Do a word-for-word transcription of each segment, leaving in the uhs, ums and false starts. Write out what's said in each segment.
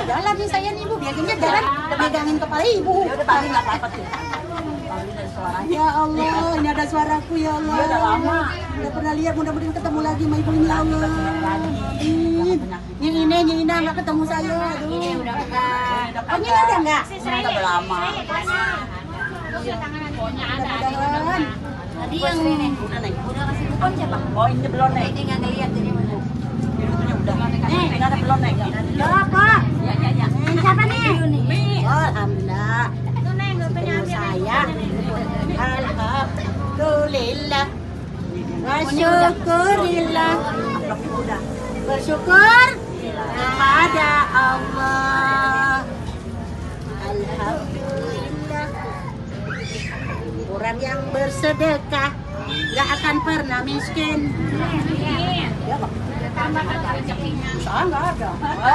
jalan nih saya nih Bu, biasanya jalan megangin kepala Ibu. Ya udah Bang, enggak apa-apa tuh. Ya Allah, ini ada suaraku ya Allah. Dia udah lama. Udah pernah lihat, mudah-mudahan ketemu lagi sama Ibu ini ya Allah. Amin. Ini ini ini nggak ketemu saya. Aduh. Ini udah enggak. Oh, ini udah enggak? Udah lama. Mudah-mudahan. Tadi yang udah naik. Udah kasih kupon siapa? Oh, ini belum naik. Ini enggak ngelihat jadi mana. Ini udah. Nih, ini ada belum naik. Ya apa? Ya ya ya. Siapa nih? Umi. Oh, alhamdulillah. Itu Neng, Ketemu saya. Alhamdulillah. Bersyukurillah. Bersyukur kepada Allah. Alhamdulillah. Orang yang bersedekah gak akan pernah miskin. Ya, Bang. tambah ada rezekinya. Usaha nggak ada.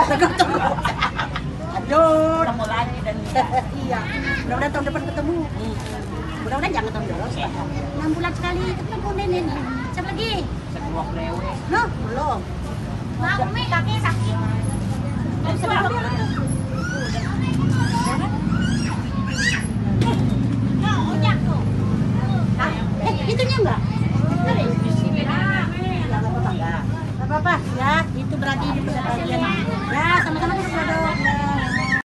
Aduh. Ketemu lagi dan Iya. Mudah-mudahan tahun depan ketemu. Mudah-mudahan jangan tahun depan. Enam bulan sekali ketemu nenek. Siapa lagi? sebuah lewe. Noh, belum. Mak, Umi kaki sakit.